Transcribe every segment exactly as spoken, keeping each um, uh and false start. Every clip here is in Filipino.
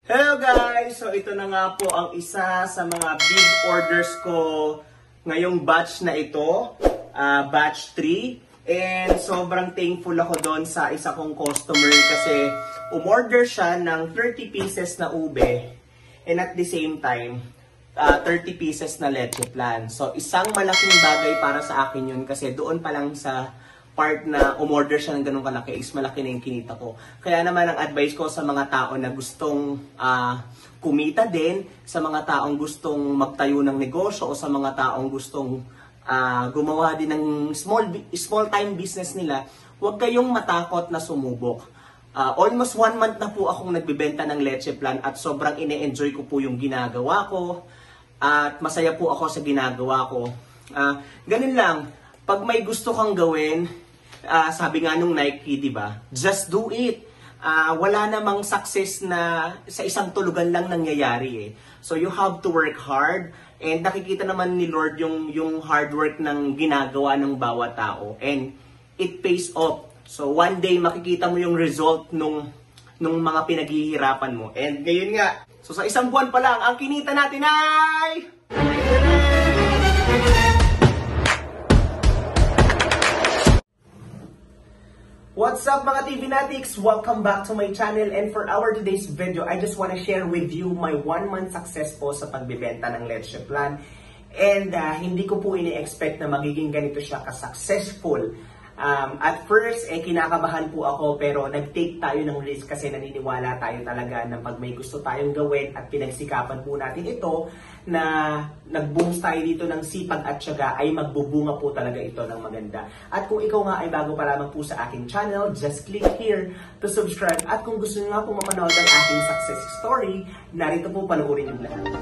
Hello guys! So ito na nga po ang isa sa mga big orders ko ngayong batch na ito, uh, batch three. And sobrang thankful ako doon sa isa kong customer kasi umorder siya ng thirty pieces na ube and at the same time, uh, thirty pieces na leche plan. So isang malaking bagay para sa akin yun kasi doon pa lang sa part na umorder siya ng ganun kalaki is malaki na yung kinita ko. Kaya naman ang advice ko sa mga tao na gustong uh, kumita din, sa mga taong gustong magtayo ng negosyo o sa mga taong gustong uh, gumawa din ng small small time business nila, huwag kayong matakot na sumubok. Uh, almost one month na po akong nagbebenta ng leche plan at sobrang ine-enjoy ko po yung ginagawa ko at masaya po ako sa ginagawa ko. Uh, ganun lang, pag may gusto kang gawin, Uh, sabi nga nung Nike, di ba? Just do it. Uh, wala namang success na sa isang tulugan lang nangyayari eh. So you have to work hard and nakikita naman ni Lord yung yung hard work ng ginagawa ng bawat tao and it pays off. So one day makikita mo yung result nung nung mga pinaghihirapan mo. And ngayon nga, so sa isang buwan pa lang ang kinita natin ay What's up mga T V Natics? Welcome back to my channel and for our today's video, I just want to share with you my one month success po sa pagbebenta ng leche plan. And uh, hindi ko po ini-expect na magiging ganito siya ka-successful. Um, at first, eh, kinakabahan po ako pero nag-take tayo ng risk kasi naniniwala tayo talaga na pag may gusto tayong gawin at pinagsikapan po natin ito na nag-boost tayo dito ng sipag at syaga ay magbubunga po talaga ito ng maganda. At kung ikaw nga ay bago pa lamang po sa aking channel, just click here to subscribe. At kung gusto nyo nga po mapanood ang aking success story, narito po panoorin yung lahat.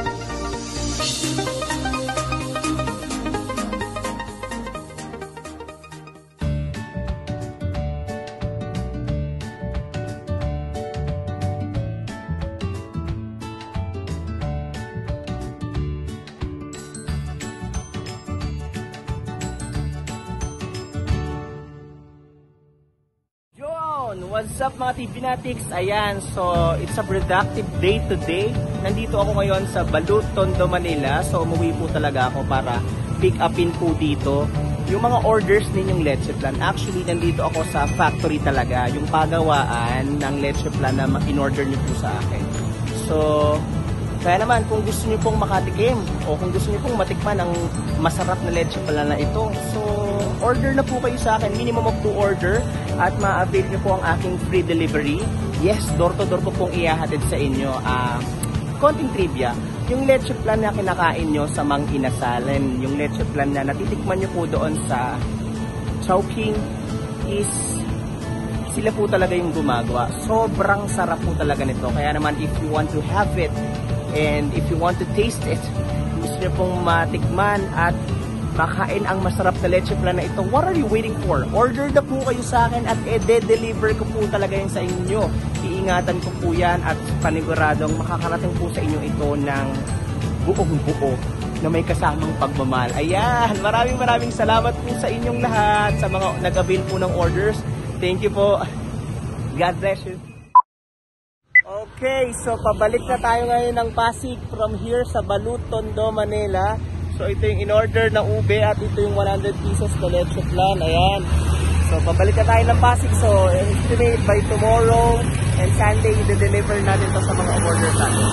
What's up mga T V Natics? Ayan, so it's a productive day today. Nandito ako ngayon sa Balut, Tondo, Manila. So umuwi po talaga ako para pick upin po dito yung mga orders ninyong leche plan. Actually, nandito ako sa factory talaga, yung pagawaan ng leche plan na in-order niyo po sa akin. So, kaya naman kung gusto niyo pong makatikim o kung gusto niyo pong matikman ang masarap na leche plan na ito, so order na po kayo sa akin, minimum of two order at ma-avail nyo po ang aking free delivery. Yes, door to door ko pong ihahatid sa inyo. Uh, konting trivia, yung leche plan na kinakain nyo sa Mang Inasalen, yung leche plan na natitikman nyo po doon sa Chowking is sila po talaga yung gumagawa. Sobrang sarap po talaga nito. Kaya naman if you want to have it and if you want to taste it, gusto nyo pong matikman at makain ang masarap na leche plan na ito, what are you waiting for? Order na po kayo sa akin at e-deliver ko po talaga yan sa inyo. Iingatan ko po yan at paniguradong makakarating po sa inyo ito ng buong buo na may kasamang pagmamahal. Ayan, maraming maraming salamat po sa inyong lahat sa mga nag-avail po ng orders. Thank you po. God bless you. Okay, so pabalik na tayo ngayon ng Pasig from here sa Balut, Tondo, Manila. So ito yung in-order na ube at ito yung one hundred pieces na leche plan. Ayan. So pabalik na tayo ng Pasig. So estimate by tomorrow and Sunday i-deliver natin to sa mga order natin.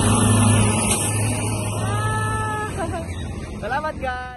Salamat guys!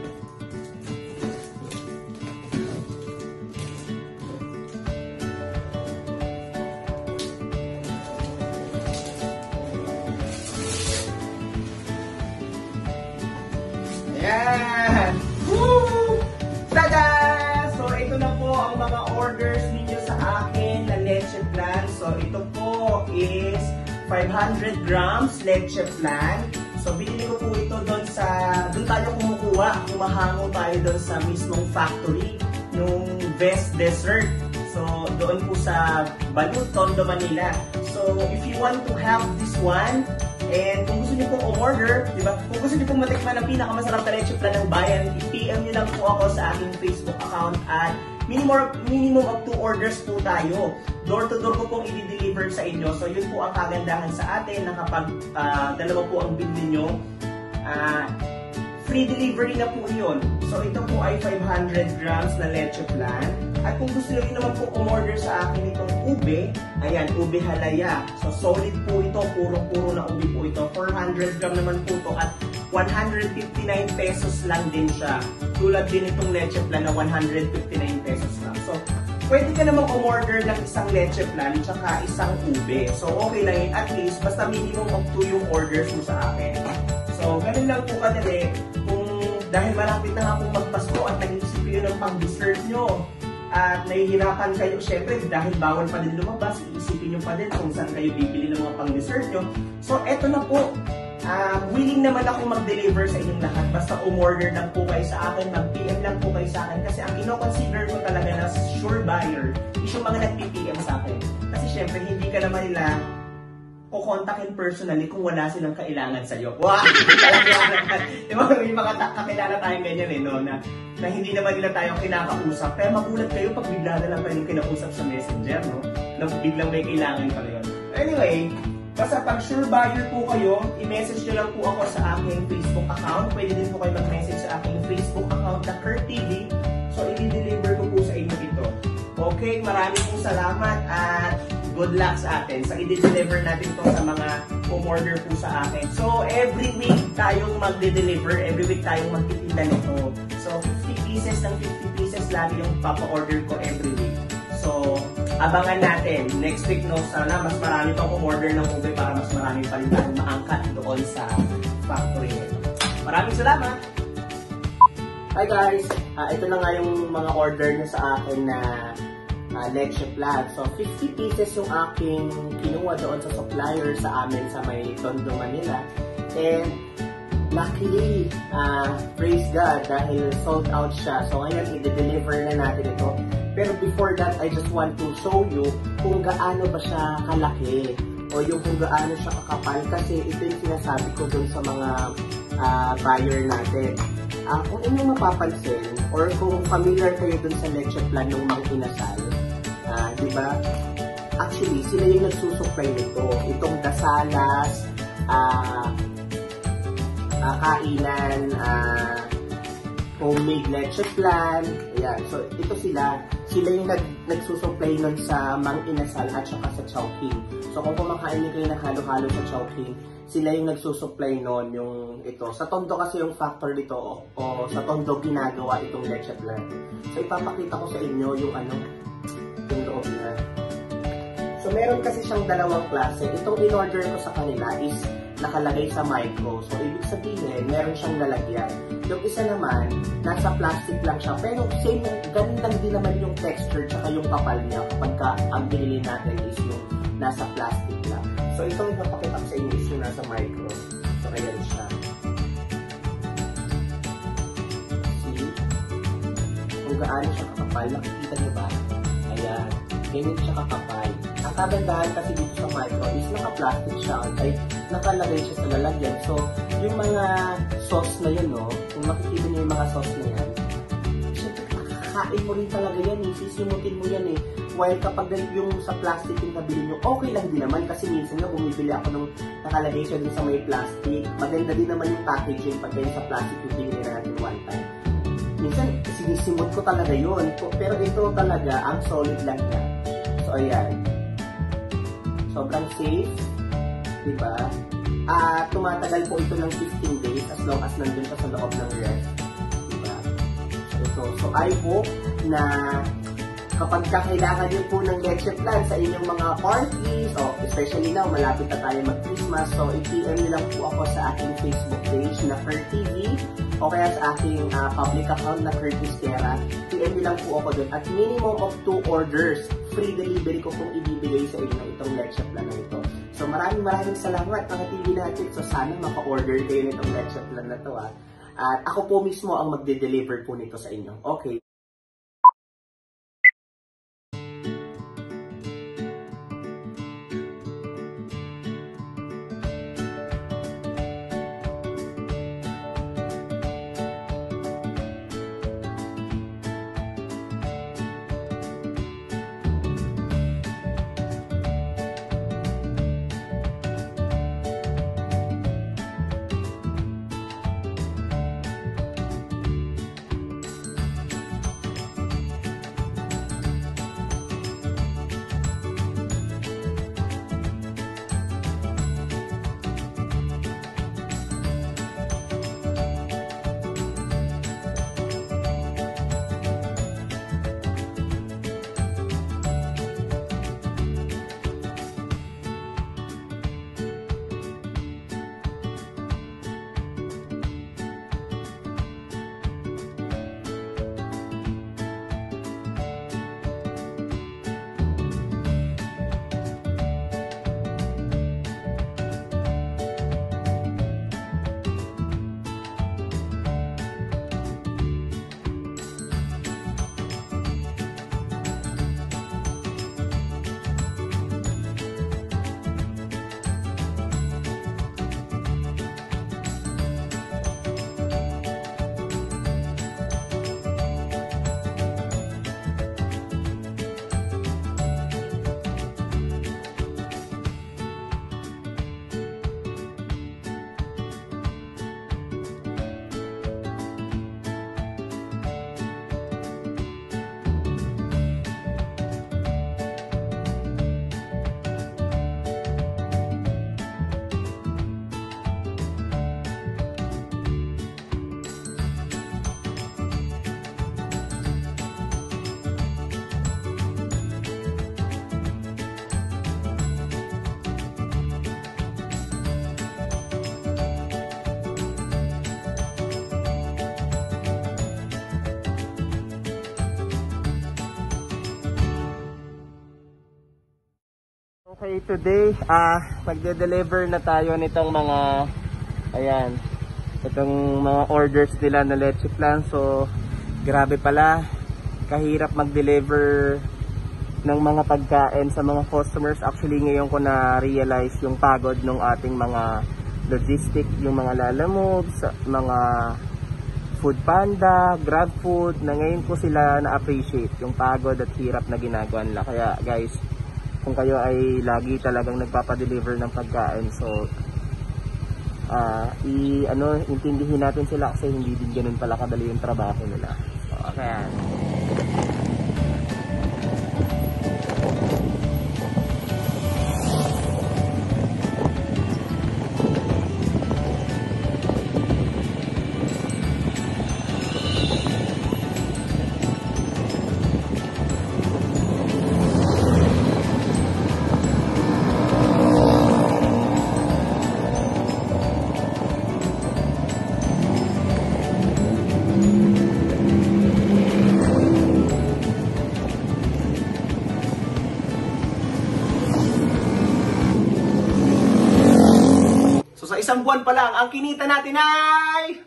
Ayan! Woo! Tada! So, ito na po ang mga orders ninyo sa akin na leche plan. So, ito po is five hundred grams leche plan. So, binili ko po ito doon sa, doon tayo kumukuha. Kumahango tayo doon sa mismong factory nung Best Dessert. So, doon po sa Balut, Tondo, Manila. So, if you want to have this one, and kung gusto niyo pong umorder, di ba? Kung gusto niyo pong matikman ang pinakamasarap na leche plan ng bayan, i-P M niyo lang po ako sa aking Facebook account at minimum, minimum of two orders po tayo. Door to door ko pong i-deliver sa inyo. So yun po ang kagandahan sa atin na kapag uh, dalawa po ang bill ninyo, uh, free delivery na po yun. So ito po ay five hundred grams na leche flan. At kung gusto nyo rin naman po umorder sa akin itong ube, ayan, ube halaya. So solid po ito, puro-puro na ube po ito. four hundred gram naman po ito at one hundred fifty-nine pesos lang din siya. Tulad din itong leche flan na one hundred fifty-nine pesos lang. So pwede ka namang umorder ng isang leche flan tsaka isang ube. So okay lang yun, at least basta minimum of two yung orders mo sa akin. So ganun lang po kadali. Kung dahil malapit na nga pong magpasko at nag-iisip kayo ng pang-dessert nyo at nahihirapan kayo, syempre dahil bawal pa din lumabas, iisipin nyo pa din kung saan kayo bibili ng mga pang-dessert nyo. So eto na po, uh, willing naman ako mag-deliver sa inyong lahat. Basta umorder lang po kayo sa akin, mag-P M lang po kayo sa akin kasi ang ino-consider ko talaga na sure buyer is yung mga nag-P M sa akin. Kasi syempre hindi ka naman nila kukontakin personally kung wala silang kailangan sa'yo. Wow! Di ba, may mga kakilala tayong ganyan eh, no? Na, na hindi naman nila tayong kinakausap. Kaya magulat kayo pag bigla na lang kayong kinausap sa messenger, no? Na biglang may kailangan pa yun. Anyway, basta pag sure buyer po kayo, i-message nyo lang po ako sa aking Facebook account. Pwede din po kayo mag-message sa aking Facebook account na Kurt T V. So, i-deliver ko po sa inyo ito. Okay, maraming pong salamat at good luck sa atin. So, i-deliver natin ito sa mga umorder po sa akin. So, every week tayong magde-deliver. Every week tayong magtitinda nito. So, fifty pieces ng fifty pieces lagi yung papa-order ko every week. So, abangan natin. Next week, no, sana mas marami pang umorder ng ube para mas marami pa rin tayong maangkat doon sa factory nito. Maraming salamat! Hi guys! Uh, ito na nga yung mga order nyo sa akin na Uh, leche flan. So, fifty pieces yung aking kinuha doon sa supplier sa amin sa may Tondo, Manila. And, luckily, uh, praise God, dahil sold out siya. So, ngayon, i-deliver na natin ito. Pero before that, I just want to show you kung gaano ba siya kalaki o yung kung gaano siya kakapal. Kasi ito yung sinasabi ko doon sa mga uh, buyer natin. Uh, kung inyong mapapansin, or kung familiar kayo doon sa leche flan ng Mang Inasal, Uh, diba? Actually, sila yung nagsusupply nito. Itong dasalas, uh, uh, kainan, uh, homemade leche flan. Ayan. So, ito sila. Sila yung nag, nagsusupply nun sa Mang Inasal at saka sa Chowking. So, kung kumakain niyo kayo na halo-halo sa Chowking, sila yung nagsusupply nun yung ito. Sa Tondo kasi yung factor dito, o, o sa Tondo ginagawa itong leche flan. So, ipapakita ko sa inyo yung ano, yung loob na. So, meron kasi siyang dalawang klase. Itong in-order ko sa kanila is nakalagay sa micro. So, ibig sabihin, meron siyang lalagyan. Yung isa naman, nasa plastic lang siya. Pero same, ganun lang din naman yung texture tsaka yung kapal niya kapag ka ang binili natin is yung nasa plastic lang. So, itong ipapakita ko sa inyo is yung nasa micro. So, ayan siya. See? Kung gaano siya kakapal, nakikita niyo ba? Ayan, ganyan siya kakapal. Ang kagandahan kasi dito sa micro is naka-plastic siya, ay nakalagay siya sa lalagyan. So, yung mga sauce na yun, no, kung makikita niyo yung mga sauce na yan, syempre, makakain mo rin talaga yan, eh. Sisimutin mo yan eh. While kapag yung sa plastic yung nabili nyo, okay lang din naman kasi minsan nga bumibili ako nung nakalagay siya dun sa may plastic. Maganda din naman yung packaging pag ganyan sa plastic yung binili na natin one time. Minsan, sinisimot ko talaga yun. Pero ito talaga, ang solid lang niya. So, ayan. Sobrang safe. Diba? Ah, tumatagal po ito ng fifteen days as long as nandun siya sa loob ng ref. Diba? So, ito. So, I hope na kapag kakailangan niyo po ng leche flan sa inyong mga parties, o especially now, malapit na tayo mag-Christmas, so i-P M niyo lang po ako sa aking Facebook page na Kurt T V, o kaya sa aking uh, public account na Curtis Terra. P M niyo lang po ako doon. At minimum of two orders, free delivery ko kung ibibigay sa inyo itong leche flan na ito. So maraming maraming salamat mga T V natin. So sana maka-order kayo nitong leche flan na to. Ah. At ako po mismo ang magde-deliver po nito sa inyo. Okay. Okay, today, ah, magde-deliver na tayo nitong mga, ayan, itong mga orders nila na leche plan. So, grabe pala, kahirap mag-deliver ng mga pagkain sa mga customers. Actually, ngayon ko na-realize yung pagod ng ating mga logistic, yung mga Lalamove, mga Food Panda, Grab Food, na ngayon ko sila na-appreciate yung pagod at hirap na ginagawa nila. Kaya guys, kung kayo ay lagi talagang nagpapadeliver ng pagkain, so uh, i ano intindihin natin sila kasi hindi din ganoon pala kadali yung trabaho nila. So, okay. Isang buwan pa lang, ang kinita natin ay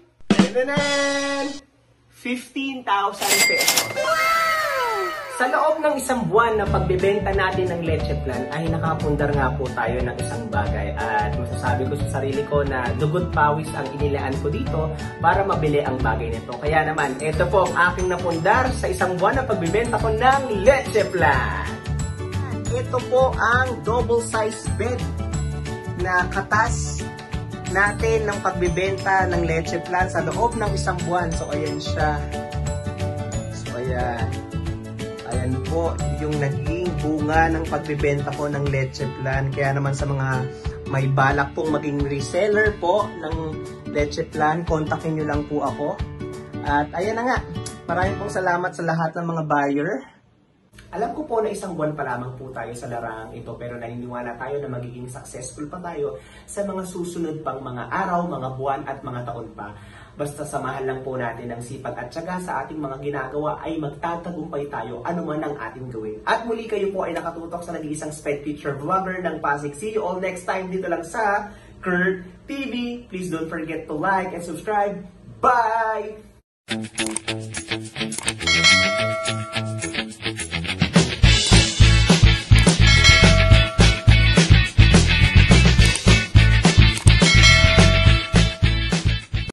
fifteen thousand pesos. Wow! Sa loob ng isang buwan na pagbebenta natin ng leche plan ay nakapundar nga po tayo ng isang bagay, at masasabi ko sa sarili ko na dugot pawis ang inilaan ko dito para mabili ang bagay nito. Kaya naman, ito po ang aking napundar sa isang buwan na pagbebenta ko ng leche plan. Ito po ang double size bed na katas natin ng pagbibenta ng leche plan sa loob ng isang buwan. So ayan siya. So ayan. Ayan po yung naging bunga ng pagbibenta ko ng leche plan. Kaya naman sa mga may balak pong maging reseller po ng leche plan, kontakin nyo lang po ako. At ayan na nga. Maraming pong salamat sa lahat ng mga buyer. Alam ko po na isang buwan pa lamang po tayo sa larangang ito, pero naniniwala tayo na magiging successful pa tayo sa mga susunod pang mga araw, mga buwan at mga taon pa. Basta samahan lang po natin ang sipag at syaga sa ating mga ginagawa ay magtatagumpay tayo anuman ang ating gawin. At muli kayo po ay nakatutok sa nag-iisang Sped Teacher Vlogger ng Pasig. See you all next time dito lang sa Kurt T V. Please don't forget to like and subscribe. Bye!